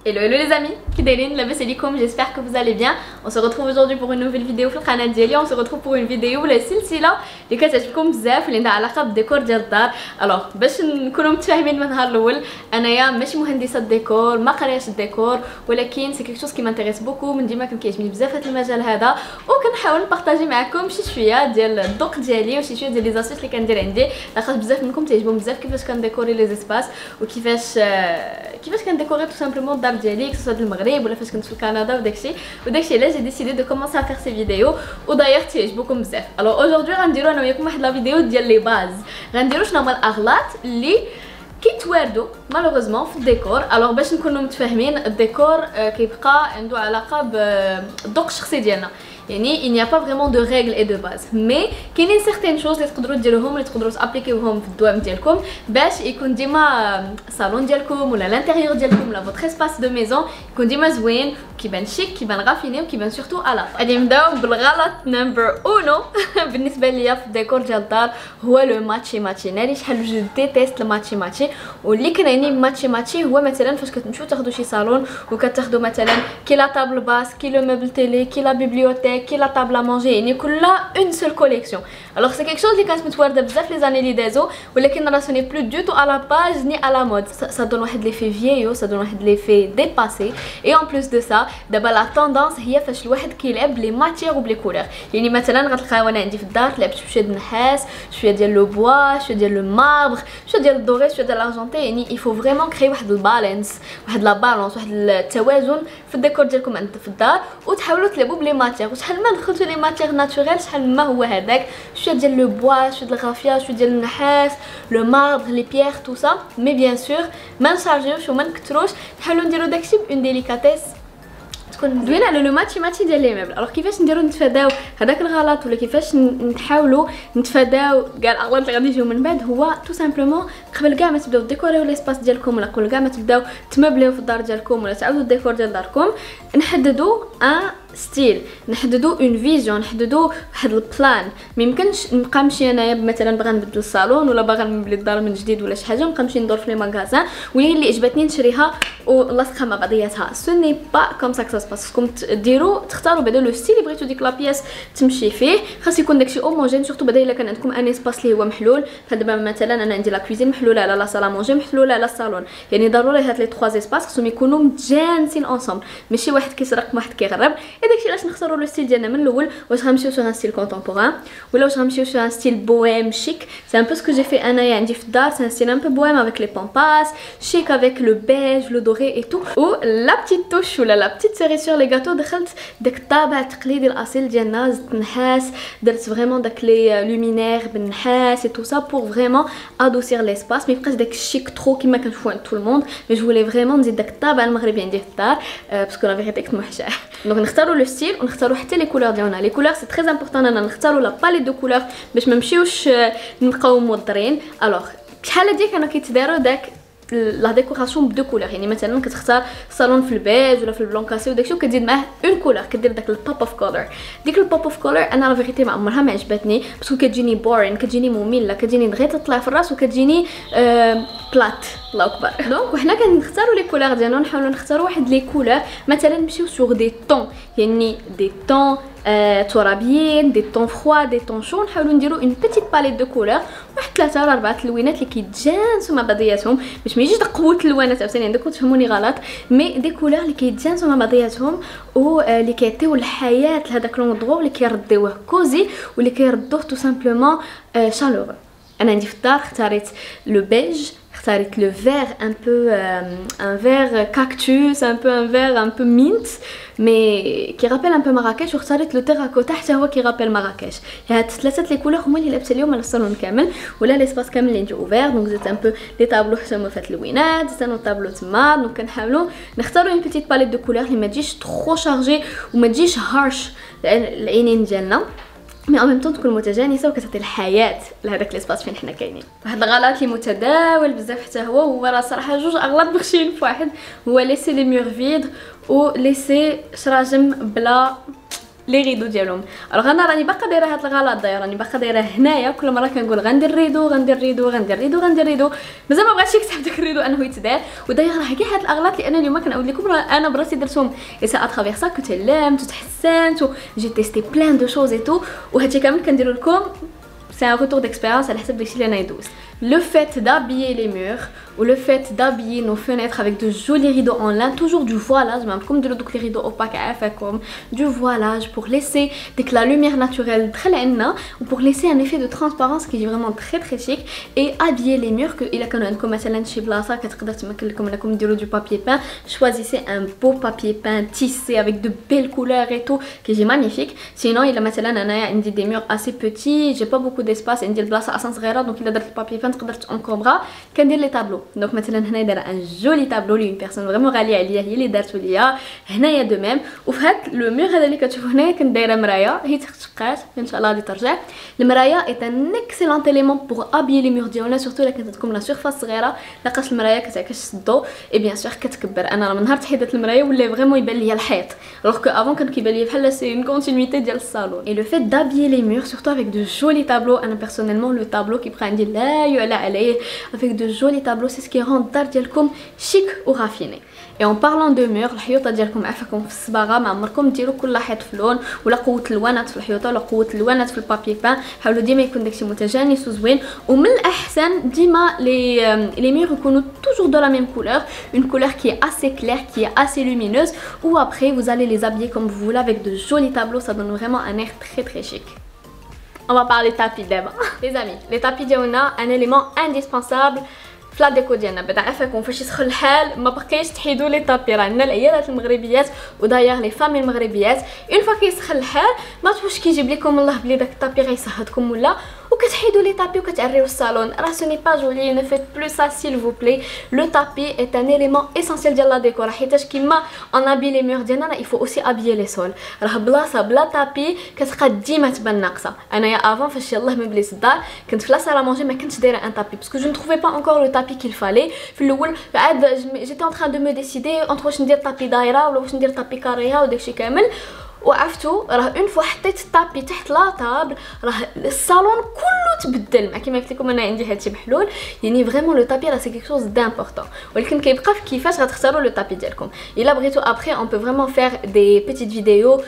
Hello hello les amis, qui دايرين لاباس عليكم؟ j'espère que vous allez bien. On se retrouve aujourd'hui pour une nouvelle vidéo في القناه ديالي. On se retrouve pour une vidéo ولا سلسله اللي كتعجبكم بزاف واللي عندها علاقه بالديكور ديال الدار. الوغ باش نكونوا متفاهمين من النهار الاول، انايا ماشي مهندسه ديكور، ما قريتش الديكور، ولكن سي كيك شوز كي مانتيريس بوكو. من ديما كان كيعجبني بزاف هذا المجال هذا، وكنحاول نبارطاجي معكم شي شويه ديال الذوق ديالي وشي شويه ديال لي زاسيس اللي كندير عندي، لاخاطش بزاف منكم تعجبهم بزاف كيفاش كنديكوري لي زيسباس وكيفاش كنديكوري تو سامبلومون الدار ديالي كسوا د المغرب ولا فاش كنت في كندا وداكشي علاش جي ديسيدي دو كومونسي ا فير سي فيديو وداير تعجبكم بزاف. الوغ اوجوردي غنديرو انا وياكم واحد لا فيديو ديال لي باز، غنديرو شنو هما الاغلاط اللي كيتواردوا مالوغوزمون في الديكور. الوغ باش نكونوا متفاهمين، الديكور كيبقى عنده علاقه بالذوق الشخصي ديالنا، يعني il n'y a pas vraiment de règles et de bases، mais كاينين certaines choses اللي تقدروا ديروهم اللي تقدروا تابليكيوهم في الدوام ديالكم باش يكون ديما الصالون ديالكم ولا الانتيريور ديالكم ولا فوتر اسباس دو ميزون يكون ديما زوين، كيبان شيك، كيبان غافيني، وكيبان سورتو الا. غادي نبداو بالغلط نمبر 1 بالنسبه ليا في الديكور ديال الدار، هو لو ماتشي ماتشي. ناري شحال جو ديتيست الماتشي ماتشي، واللي كنعني ماتشي ماتشي هو مثلا فاش كتمشيو تاخذوا شي صالون وكتاخذوا مثلا كي لا طابل باس، كي لو موبل تيلي، كي لا بيبليوتيك، كي لا طابل ا مانجي، يعني كلها اون سول كوليكسيون. الوغ سي كيك شوز اللي كانت متوارده بزاف لي زاني لي دازو، ولكن راه سوني بلو دو تو ا لا باج ني ا لا مود. سا دون واحد لي في فييو، سا دون واحد لي في ديباسي. اي اون بلوس دو سا دابا لا طوندونس هي فاش الواحد كيلعب بلي ماتيير وبلي كولور. يعني مثلا غتلقاو انا عندي في الدار لعبت بشويه د النحاس، شويه ديال لو بوا، شويه ديال لو ماربر، شويه ديال الدوري، شويه ديال لارجونتي. يعني يفو فريمون كري واحد البالانس، واحد لا بالانس، واحد التوازن في الديكور ديالكم عند في الدار، وتحاولوا تلعبوا بلي ماتيير. وشحال ما دخلتوا لي ماتيير ناتوريل شحال ما هو هذاك، شويه ديال لو بوا، شويه ديال الغافيا، شويه ديال النحاس، لو ماربر، لي بيير، تو سا. مي بيان سور ما نشارجيوش وما نكثروش، نحاولوا نديروا داكشي بون ديليكاتيس تكون زوينه على لو ماتشي ديال لي ميبل. الوغ كيفاش نديرو نتفاداو هذاك الغلط، ولا كيفاش نحاولوا نتفاداو كاع الاغلاط اللي غادي يجيو من بعد، هو تو سامبلومون قبل كاع ما تبداو ديكوريو ليسباس ديالكم، ولا قبل كاع ما تبداو تمبليو في الدار ديالكم، ولا تعاودوا الديكور ديال داركم، نحددوا ان ستيل، نحددوا اون فيزيون، نحددوا واحد البلان. ما يمكنش نبقى نمشي انايا مثلا باغا نبدل الصالون ولا باغا نبني الدار من جديد ولا شي حاجه، نبقى نمشي ندور في لي ماغازان واللي اللي عجبتني نشريها ولاصقها مع بعضياتها. سو ني با كوم سا كسا سباس. خصكم ديروا تختاروا بعدا لو ستيل اللي بغيتو ديك لا بياس تمشي فيه، خاص يكون داكشي اوموجين، سورتو بعدا الا كان عندكم ان اسباس اللي هو محلول. فدابا مثلا انا عندي لا كويزين محلوله على لا سالا مونجي محلوله على الصالون، يعني ضروري هاد لي 3 اسباس خصهم يكونوا متجانسين اونصومبل، ماشي واحد كيسرق واحد كيغرب. داكشي علاش نختاروا لو ستيل ديالنا من الاول. واش غنمشيو سو ان ستيل كونتمبوران ولا واش غنمشيو سو ان ستيل بويم شيك؟ سي ان بو سكو جي في انايا عندي في الدار، سي ان ستيل ان بو بويم افيك لي بومباس شيك افيك لو بيج لو دوري اي تو. و لا بتيت توش ولا لا بتيت سيري سور لي غاتو، دخلت داك الطابع التقليدي الاصيل ديالنا، زدت نحاس، درت فريمون داك لي لومينير بالنحاس اي تو سا بور فريمون ادوسير ليسباس. ما يبقاش داك الشيك ترو كيما كنشوفو عند تو الموند، مي جو فولي فريمون نزيد داك الطابع المغربي عندي في الدار باسكو لا فيغيتي كنت موحشه. دونك نختاروا لو ستيل ونختاروا حتى لي كولور ديالنا. لي كولور سي تري امبورطون اننا نختاروا لا باليت دو كولور باش ما نمشيوش نبقاو موضرين. الوغ شحال هادي كانوا كيتداروا داك لا ديكوراسيون بدو كولور، يعني مثلا كتختار صالون في البيج ولا في البلون كاسي وداكشي وكتزيد معاه اون كولور، كدير داك البوب اوف كولور. ديك البوب اوف كولور انا لا فيغيتي ما عمرها ما عجبتني باسكو كتجيني بورين، كتجيني ممله، كتجيني دغيا تطلع في الراس وكتجيني بلات. الله اكبر. دونك وحنا كنختاروا لي كولور ديالنا، نحاولوا نختاروا واحد لي كولور مثلا نمشيو سور دي طون، يعني دي طون ترابيين، دي طون فروا، دي طون شو. نحاولوا نديروا اون بيتيت باليت دو كولور، واحد 3 ولا 4 اللوينات اللي كيتجانسوا مع بعضياتهم، باش ما يجيش قوه اللوانات عاوتاني عندكم تفهموني غلط، مي دي كولور اللي كيتجانسوا مع بعضياتهم واللي كيعطيو الحياه لهذاك لوندغو، اللي كيرديوه كوزي واللي كيردوه تو سامبلومون شالور. انا عندي في الدار اختاريت لو بيج، اختاريت لو فير ان بو ان فير كاكتوس، ان بو ان فير ان بو مينت مي كي رابيل ان بو مراكش، واختاريت لو تيراكوتا حتى هو كي رابيل مراكش. هاد 3 لي كولور هما اللي لابسه اليوم على الصالون كامل ولا ليسباس كامل اللي عندي اوفير. دونك زدت ان بو لي طابلو حتى هما فات اللوينات، زدت انا طابلو تما. دونك كنحاولوا نختاروا اون بيتيت باليت دو كولور اللي ما تجيش ترو شارجي وما تجيش هارش العينين ديالنا، مي ان ميم طون تكون متجانسه وكتعطي الحياه لهذاك ليسباس فين حنا كاينين. واحد الغلط اللي متداول بزاف حتى هو راه صراحه جوج اغلاط مخشين في واحد، هو ليسي لي مور فيد و ليسي شراجم لي ريدو ديالهم. الوغ انا راني باقا دايره هاد الغلط دايره، راني باقا دايره هنايا كل مره كنقول غندير ريدو غندير ريدو غندير ريدو غندير ريدو، مازال ما بغاتش يكتب داك الريدو انه يتدار. وداير راه كاع هاد الاغلاط اللي انا اليوم كنعاود لكم انا براسي درتهم اي سا اترافير سا كنت علمت وتحسنت وجي تيستي بلان دو شوز اي تو، وهادشي كامل كنديرو لكم c'est un retour d'expérience على حسب داكشي اللي انا يدوز. Le fait d'habiller les murs ou le fait d'habiller nos fenêtres avec de jolis rideaux en lin, toujours du voilage, même comme de les rideaux opaques comme du voilage pour laisser dès que la lumière naturelle très lente ou pour laisser un effet de transparence qui est vraiment très très chic. Et habiller les murs que il a quand même comme مثلا شي بلاصه كتقدر تمكن لكم انكم ديروا du papier peint, choisissez un beau papier peint tissé avec de belles couleurs et tout qui est magnifique. Sinon il a مثلا انايا عندي des murs assez petits, j'ai pas beaucoup d'espace, عندي البلاصه اصلا صغيره دونك الا درت البابي تقدر تنكوبرا كندير لي طابلو. دونك مثلا هنا دايره ان جولي طابلو لي اون بيرسون فريمون غاليه عليا هي اللي دارتو ليا، هنايا دو ميم. وفي هاد لو ميغ هذا اللي كتشوفوا هنايا كنت دايره مرايه هي تشقات ان شاء الله غادي ترجع. المرايه اي ان اكسيلون اليمون بوغ ابيي لي ميغ ديالنا، سورتو الا كانت عندكم لا سيرفاس صغيره لقاش المرايه كتعكس الضو اي بيان سور كتكبر. انا من نهار تحيدت المرايه ولا فريمون يبان ليا الحيط، الوغ كو افون كان كيبان ليا بحال سي اون كونتينيتي ديال الصالون. اي لو فيت دابيي لي ميغ سورتو افيك دو جولي طابلو، انا بيرسونيلمون لو طابلو كيبقى عندي لا يعلى عليه avec de jolis tableaux, c'est ce qui rend الدار ديالكم chic ou raffiné. Et en parlant de murs, الحيوطه ديالكم عافاكم في الصباغه، ما عمركم ديروا كل حيط في لون ولا قوه الوانات في الحيوطه ولا قوه الوانات في البابي بان، حاولوا ديما يكون داكشي متجانس وزوين. ومن الاحسن ديما les murs يكونوا toujours de la même couleur, une couleur qui est assez claire, qui est assez lumineuse, ou après vous allez les habiller comme vous voulez avec de jolis tableaux, ça donne vraiment un air très très chic. On va parler tapis d'abord. Les amis, les tapis ديالنا un élément indispensable في لا ديكو ديالنا. بعدا عافاكم فاش يسخن الحال ما بقيتش تحيدوا لي طابي، راه عندنا العيالات المغربيات وداير لي فامي المغربيات اون فوا كيسخن الحال ما توش كيجيب لكم الله بلي داك الطابي غيصهدكم ولا وكتحيدوا لي طابي وكتعريو الصالون، راه سوني با جولي. ne faites plus ça s'il vous plaît. Le tapis est un élément essentiel ديال لا ديكور، حيتاش كيما on habille les murs ديالنا il faut aussi habiller les sols. راه بلاصه بلا طابي كتبقى ديما تبان ناقصه. انايا افون فاش يلاه مبليس الدار كنت في لا سال مونجي ما كنتش دايره ان طابي باسكو جو نتروفي با انكور لو طابي qu'il fallait. في الاول عاد جيتي en train de me décider entre واش ندير طابي دايره ولا واش ندير طابي كاريها وداكشي كامل. وعرفتوا راه اون فوا حطيت الطابي تحت لا طابل راه الصالون كله تبدل. مع كيما قلت لكم انا عندي هادشي بحلول، يعني فريمون لو طابي راه سي كيك شوز دامبورطون، ولكن كيبقى في كيفاش غتختاروا لو طابي ديالكم. الا بغيتو ابري اون بو فريمون فير دي بيتيت فيديو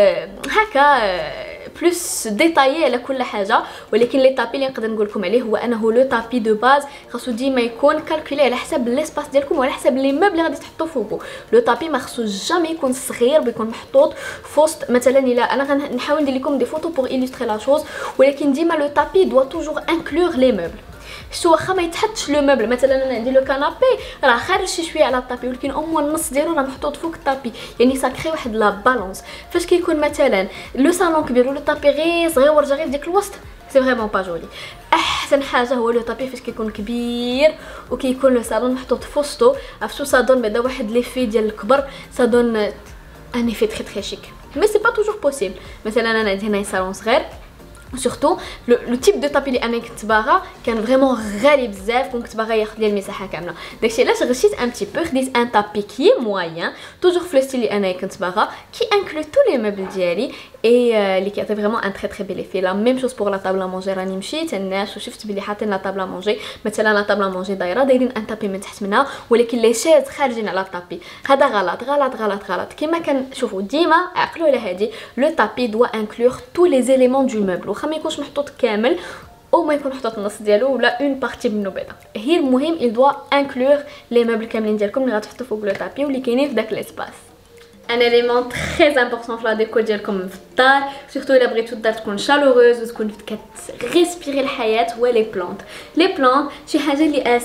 هكا بلوس ديتايي على كل حاجه. ولكن لي طابي اللي نقدر نقول لكم عليه هو انه لو طابي دو باز خاصو ديما يكون كالكولي على حسب ليسباس ديالكم وعلى حسب لي موبل اللي غادي تحطوا فوقو. لو طابي ما خصو جامي يكون صغير، بيكون محطوط فوسط. مثلا الا انا غنحاول ندير لكم دي فوتو بور إليستري لا شوز، ولكن ديما لو طابي دوا توجور انكلور لي موبل. شو واخا ما يتحطش لو موبل، مثلا انا عندي لو كانابي راه خارج شي شويه على الطابي ولكن او النص ديالو راه محطوط فوق الطابي، يعني ساكري واحد لا بالانس. فاش كيكون مثلا لو صالون كبير ولو طابي غير صغير ورجع غير في ديك الوسط سي فريمون با جولي. احسن حاجه هو لو طابي فاش كيكون كبير وكيكون لو صالون محطوط في وسطو، عرفتو صادون بعدا واحد ليفي ديال الكبر، صادون ان ايفي تري تري شيك. مي سي با توجور بوسيبل. مثلا انا عندي هنا صالون صغير surtout le type de tapis اللي انا كنت باغا كان فريمون غالي بزاف وكنت باغا ياخذ لي المساحه كامله. داكشي علاش غشيت ان بتي بو، خديت ان طابي كي موين توجور في الستيل اللي انا كنت باغا كي انكلو تو لي موبل ديالي اي اللي كيعطي فريمون ان تري تري بيل ايفي. لا ميم شوز بور لا طابل مونجي، راني مشيت الناس وشفت بلي حاطين لا طابل مونجي، مثلا لا طابل مونجي دايره دايرين ان طابي من تحت منها ولكن لي شيز خارجين على الطابي. هذا غلط غلط غلط غلط. كما كنشوفوا ديما عقلوا على هذه، لو طابي دوا انكلور تو لي زيليمون دو موبل، واخا ما يكونش محطوط كامل او ما يكون محطوط النص ديالو ولا اون بارتي منو بعدا. هي المهم il doit inclure لي موبل كاملين ديالكم اللي غتحطوا فوق لو طابي واللي كاينين في داك ليسباس. ان اليمون تري امبورطون في لا ديكو ديالكم في الدار، سورتو الا بغيتو الدار تكون شالوروز وتكون كتريسبيري الحياه، هو لي بلانت. لي بلانت شي حاجه اللي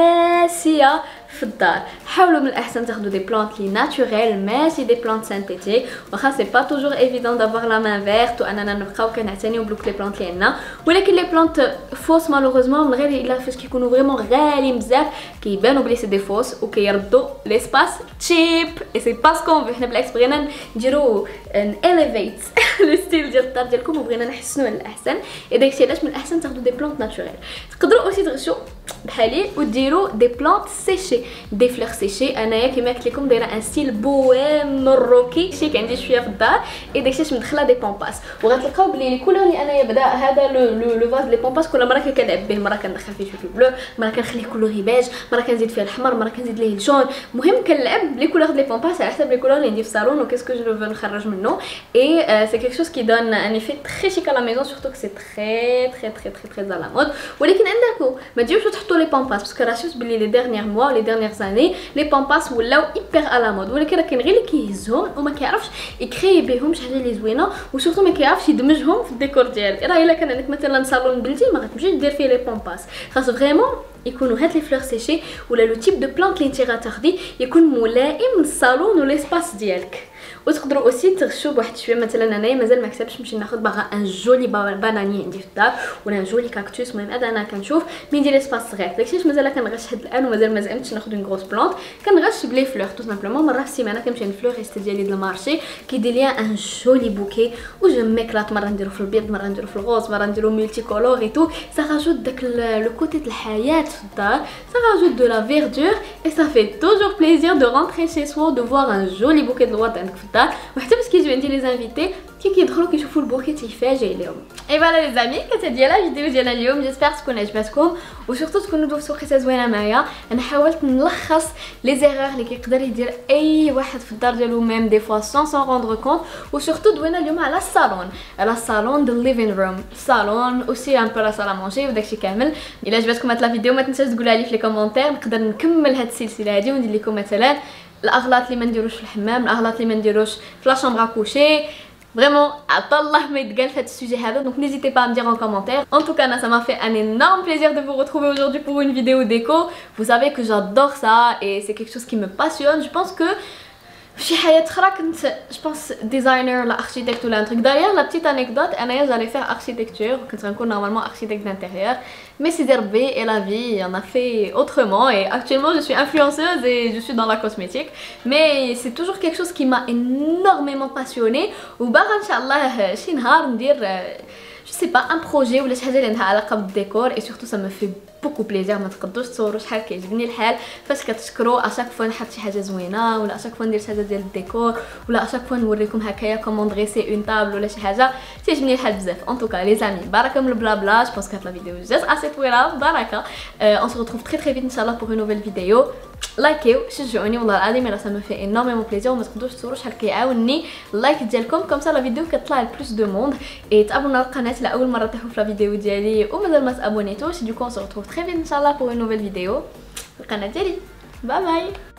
اساسيه في الدار. حاولوا من الاحسن تاخذوا دي بلانت لي ناتوريل ماشي دي بلانت سينثيتيك، واخا سي با توجور ايفيدون دافوار لا مان فيرت واننا نبقاو كنعتنيو بلوك لي بلانت اللي عندنا. ولكن لي بلانت فوس مالوغوزمون من غير الا فاش كيكونوا فريمون غاليين بزاف كيبانوا بلي سي دي فوس وكيردوا ليسباس تشيب اي سي با سكون. حنا بالعكس بغينا نديرو ان اليفيت لو ستيل ديال الدار ديالكم وبغينا نحسنوا على الاحسن. اي داكشي علاش من الاحسن تاخذوا دي بلانت ناتوريل. تقدروا اوسي تغشوا بحالي وديروا دي بلانت سيشي دي فلور سيشي. انايا كيما قلت لكم دايره ان ستيل بوام مروكي شيك عندي شويه في الدار اي داكشي مدخله دي بامباس وغتلقاو بلي لي كولور اللي انايا بدا هذا لو فاز لي بامباس كل مره كنلعب به، مره كندخل فيه شويه بلو، مره كنخليه كولوري بيج، مره كنزيد فيه الاحمر، مره كنزيد ليه الجون. المهم كنلعب لي كولور دي بامباس على حسب لي كولور اللي عندي في الصالون و كيسكو جو فو نخرج منه اي سي كيك شوز كي دون ان ايفي تري شيك على لا ميزون سورتو كو سي تري تري تري تري تري على مود. ولكن عندكم ما تجيوش تحطوا لي بامباس باسكو راه شفت بلي لي ديرنيير موا لي ديرنيير زاني لي بامباس ولاو ايبر على مود، ولكن راه كاين غير اللي كيهزهم وما كيعرفش يكري بهم شي حاجه اللي زوينه وسورتو ما كيعرفش يدمجهم في الديكور ديالك. راه الا كان عندك مثلا صالون بلدي ما غتمشيش دير فيه لي بامباس، خاص فريمون يكونوا هاد لي فلور سيشي ولا لو تيب دو بلانت اللي انت غتاخدي يكون ملائم للصالون وليسباس ديالك. وتقدروا اوسي تغشوا بواحد شويه، مثلا انايا مازال ما كتبتش نمشي ناخذ باغا ان جولي باناني عندي في الدار ولا ان جولي كاكتوس. المهم هذا انا كنشوف مين ندير اسباس صغير داكشي مازال كنغش حد الان ومازال ما زعمتش ناخذ اون غروس بلانت. كنغش بلي فلور تو سامبلومون مره في السيمانه كنمشي للفلوريست ديالي د المارشي كيدير ليا ان جولي بوكي و جو ميكلات، مره نديرو في البيض، مره نديرو في الغوز، مره نديرو ملتي كولور اي تو. سا راجوت داك لو كوتي د الحياه في الدار، سا راجوت دو لا فيردور اي سا في توجور بليزير دو رونتري شي سوا دو فوار ان جولي بوكي د الورد عندك في الدار. وحتى باش كيجيو عندي لي زانفيتي كيدخلوا كيشوفوا البوكي تيفاجئ ليهم. اي فوالا لي زامي كانت هادي لا فيديو ديالنا اليوم، جيسبر تكون عجبتكم وسورتو تكونوا دوزتوا قصه زوينه معايا. انا حاولت نلخص لي زيرور اللي كيقدر يدير اي واحد في الدار ديالو ميم دي فوا سون روندر كونت. وسورتو دوينا اليوم على الصالون، على الصالون دو ليفين روم، الصالون اوسي ان بو لا صال مونجي وداكشي كامل. الا عجبتكم هاد لا فيديو ما تنساوش تقولها لي في لي كومونتير نقدر نكمل هاد السلسله هادي وندير لكم مثلا الاغلاط اللي ما نديروش في الحمام، الاغلاط اللي ما نديروش في لا شامبر كوشي. Vraiment, عطا الله ما يتقال في هذا السوجي هذا. Donc n'hésitez pas à me dire en commentaire. En tout cas, ça m'a fait un énorme plaisir de vous retrouver aujourd'hui pour une vidéo déco. Vous savez que j'adore ça et c'est quelque chose qui me passionne. Je pense que في حياه اخرى كنت جو بونس ديزاينر ولا اركيتكت ولا ان تروك. داير لا بتيت انيكدوت انايا جالي فير اركيتكتور كنت غنكون نورمالمون اركيتكت دانتيريور mais c'est ربي et la vie on a fait autrement et actuellement je suis influenceuse et je suis dans la cosmétique mais c'est toujours quelque chose qui m'a énormément passionnée وباغا ان شاء الله شي نهار ندير je sais pas un projet ولا شي حاجه اللي عندها علاقه بالديكور et surtout ça me fait بوكو بليزير. ما تقدروش تصوروا شحال كيعجبني الحال فاش كتشكروا اشاك فوا نحط شي حاجه زوينه ولا اشاك فوا ندير شي حاجه ديال الديكور ولا اشاك فوا نوريكم هكايا كومون دريسي اون طابل ولا شي حاجه تيعجبني الحال بزاف. ان توكا لي زامي بارك من البلا بلا جو بونس كانت لا فيديو جات اسي طويله بركه. اون سو ريتروف تري تري فيت ان شاء الله بور اون نوفيل فيديو. لايكيو شجعوني والله العظيم الا سا في انورمون بليزير وما تقدروش تصوروا شحال كيعاونني اللايك ديالكم كوم سا لا فيديو كتطلع لبلوس دو موند اي تابوناو القناه لاول مره تحوا في لا فيديو ديالي ومازال ما تابونيتوش. دو كون سو ريتروف تري فيت ان شاء الله بور اون نوفيل فيديو في القناه ديالي. باي باي.